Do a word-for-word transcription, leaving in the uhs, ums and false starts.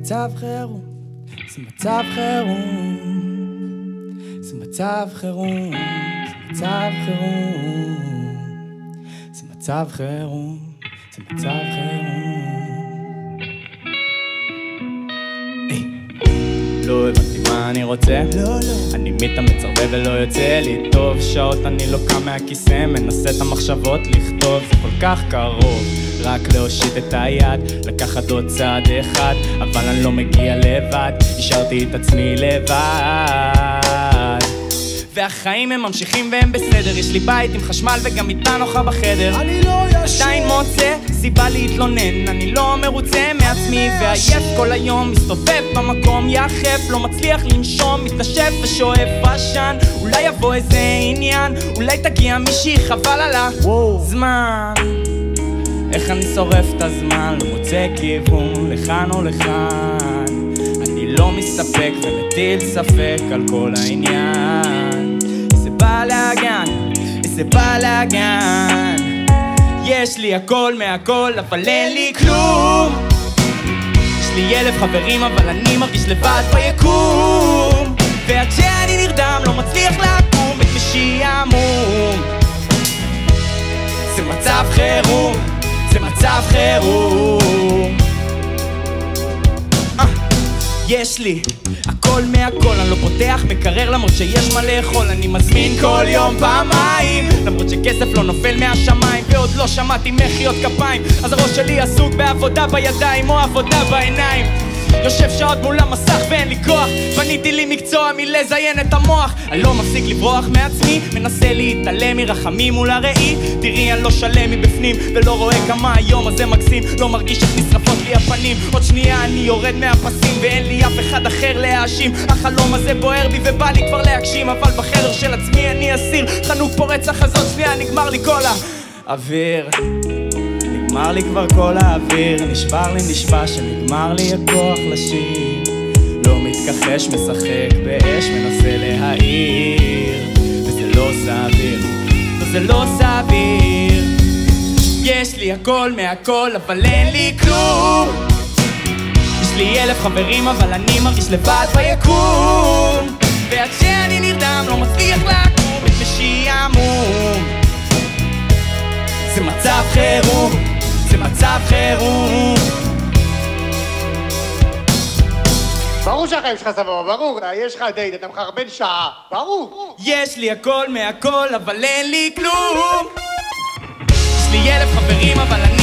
מצב חירום, זה מצב חירום, זה מצב חירום, זה מצב חירום, זה מצב חירום, זה מצב חירום. לא הבנתי מה אני רוצה, לא, לא. אני מתאמץ הרבה ולא יוצא לי טוב. שעות אני לא קם מהכיסא, מנסה את המחשבות לכתוב. זה כל כך קרוב, רק להושיט את היד, לקחת עוד צעד אחד, אבל אני לא מגיע לבד, השארתי את עצמי לבד. והחיים הם ממשיכים והם בסדר, יש לי בית עם חשמל וגם איתה נוחה בחדר. אני לא ישן, עדיין מוצא סיבה להתלונן, אני לא מרוצה מעצמי ועייף כל היום, מסתובב במקום יחף, לא מצליח לנשום, מתנשף ושואף עשן. אולי יבוא איזה עניין, אולי תגיע מישהי חבל על הזמן. איך אני שורף את הזמן, לא מוצא כיוון לכאן או לכאן. אני לא מסתפק ומטיל ספק על כל העניין. איזה בלאגן, איזה בלאגן, יש לי הכל מהכל אבל אין לי כלום. יש לי אלף חברים אבל אני מרגיש לבד ביקום, ועד שאני נרדם לא מצליח לקום, את משעמום. זה מצב חירום, זה מצב חירום. יש לי הכל מהכל, אני לא פותח מקרר למרות שיש מה לאכול. אני מזמין כל יום פעמיים למרות שכסף לא נופל מהשמיים, ועוד לא שמעתי מחיאות כפיים. אז הראש שלי עסוק בעבודה בידיים או עבודה בעיניים. יושב שעות מול המסך ואין לי כוח, בניתי לי מקצוע מלזיין את המוח. אני לא מפסיק לברוח מעצמי, מנסה להתעלם מרחמים מול הראי. תראי אני לא שלם מבפנים ולא רואה כמה היום הזה מקסים, לא מרגיש איך נשרפות לי הפנים. עוד שנייה אני יורד מהפסים ואין לי אף אחד אחר להאשים. החלום הזה בוער בי ובא לי כבר להגשים, אבל בחדר של עצמי אני אסיר. חנוק פורץ החזות, שנייה נגמר לי כל האוויר, נגמר לי כבר כל האוויר. נשבר לי נשבע שנגמר לי הכוח לשיר, לא מתכחש משחק באש מנסה להעיר, וזה לא סביר, וזה לא סביר. יש לי הכל מהכל אבל אין לי כלום. יש לי אלף חברים אבל אני מרגיש לבד ביקום, ועד שאני נרדם לא מצליח לקום, את משעמום. זה מצב חירום, זה מצב חירום. ברור שהחיים שלך סבבה, ברור, יש לך דייט, אתה מחרבן שעה, ברור. יש לי הכל מהכל אבל אין לי כלום. יש לי אלף חברים אבל אני